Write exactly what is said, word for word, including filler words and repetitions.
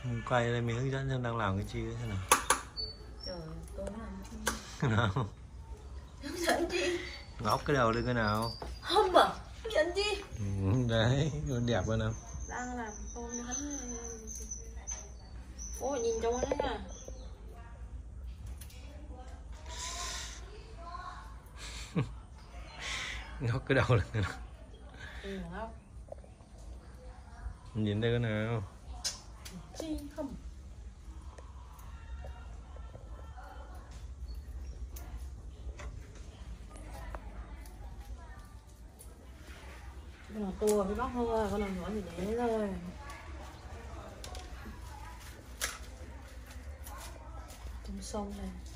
Quay lên mình hướng dẫn xem đang làm cái chi thế nào. Trời tôi làm Thế nào? hướng dẫn chi? Ngóc cái đầu lên cái nào? Không à? Hướng dẫn chi? Ừ, đấy, đẹp hơn không? Đang làm tôm hắn. Ôi nhìn cho đấy nè. Ngóc cái đầu lên cái nào? Ừ, ngóc. Nhìn đây cái nào? Chi không? Con nào to với bác thôi, con nào nhỏ thì để thôi. Trong sông này.